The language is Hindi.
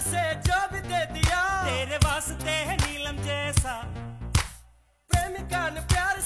से जो भी दे दिया तेरे वास्ते है नीलम जैसा प्रेमिका ने प्यार